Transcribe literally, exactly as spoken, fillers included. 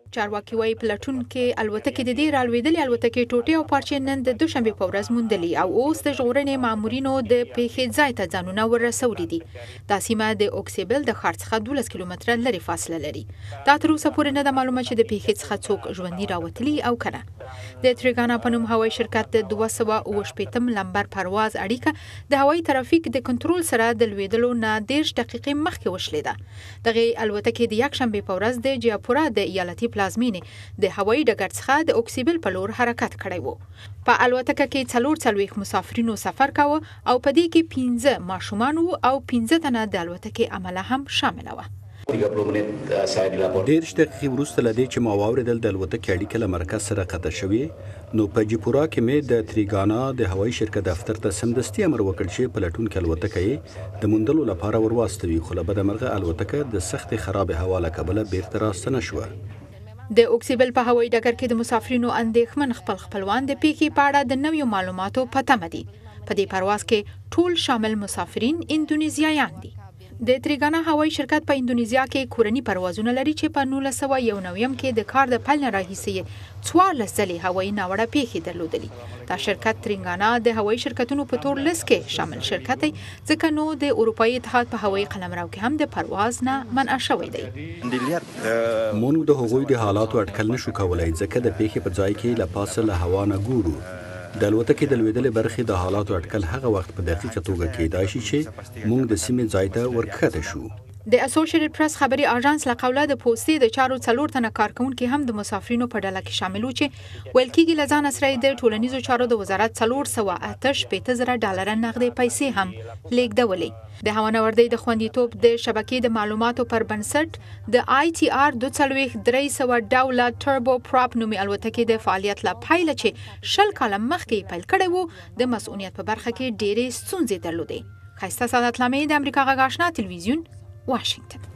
چارواکي وايي پلټون کې الوتکې د دې رالوېدلې الوتکې ټوټې او پارچې نن د دوشنبې په ورځ موندلې او اوس د ژغورنې مامورینو د پیښې ځای ته ځانونه ورسولي دي. دا سیمه د اوکسیبل د ښار څخه دولس کیلومتره لرې فاصله لري. دا تر اوسه پورې نه ده معلومه چې د پیښې څخه څوک ژوندي راوتلي او کنه. د تریګانا په نوم هوایي شرکت د دوه سوه اوه شپېتم لمبر پرواز اړیکه د هوایي ترافیک د کنټرول سره د لوېدلو نه دېرش دقیقې مخکې وشلېده. دغې الوتکې د یکشنبې په ورځ د جیاپورا د ایالتي پلازمینې د هوایي ډګر څخه د اوکسیبل په لور حرکت کړی و. په الوتکه کې څلور څلوېښت مسافرینو سفر کاوه او په دې کې پنځه ماشومان وو او پنځه تنه د الوتکې عمله هم شامله وه. دېرش دقیقې وروسته له دې چې ما واورېدل د الوتکې اړیکه له مرکز سره قطع شوې نو په جیپورا کې مې د تریګانا د هوایي شرکت دفتر ته سمدستي امر وکړ چې پلټونکې الوتکه یې د موندلو لپاره ور واستوي، خو له بدمرغه الوتکه د سختې خرابې هوا له کبله بیرته راستنه شوه. د اوکسیبل په هوایي ډګر کې د مسافرینو اندېښمن خپل خپلوان د پیښې په اړه د نویو معلوماتو په تمه دي. په دې پرواز کې ټول شامل مسافرین اندونیزیایان دي. د تریګانا هوایي شرکت په اندونیزیا کې کورني پروازونه لري چې په نولس سوه یو نویم کې د کار د پیل نه راهیسې څوارلس ځلې هوایي ناوړه پیښې درلودلې. دا شرکت تریګانا د هوایي شرکتونو په تور لیست کې شامل شرکت دی ځکه نو د اروپایي اتحاد په هوایي قلمرو کې هم د پرواز نه منع شوی دی. مونږ د هغوی د حالاتو اټکل نشو کولای ځکه د پیښې په ځای کې له پاسه له هوا نه ګورو. د الوتکې د لوېدلې برخې د حالاتو اټکل هغه وخت په دقیقه توګه کېدای شي چې موږ د سیمې ځای ته ورکښته شو. د اسوسییټډ پریس خبري اژانس له قوله د پوستې د چارو څلور تنه کارکونکي هم د مسافرینو په ډله کې شامل وو چې ویل کېږي له ځانه سره د ټولنیزو چارو د وزارت څلور سوه اته شپېته زره ډالره نغدې پیسې هم لیږدولې. د هوانوردۍ د خوندیتوب د شبکې د معلوماتو پر بنسټ د آی ټي آر دوه څلوېښت درې سوه ډوله ټربو پراپ نومي الوتکې د فعالیت له پیله چې شل کاله مخکې پیل کړی وو د مسؤلیت په برخه کې ډېرې ستونزې درلودې. ښایسته سعادت لامې د امریکا غږ آشنا تلویزیون، واشنگتن.